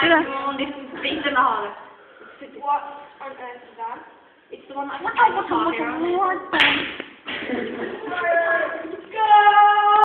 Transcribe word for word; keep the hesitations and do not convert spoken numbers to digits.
Yeah. This is bigger than all. What on earth is that? It's the one that What I the what the what the what the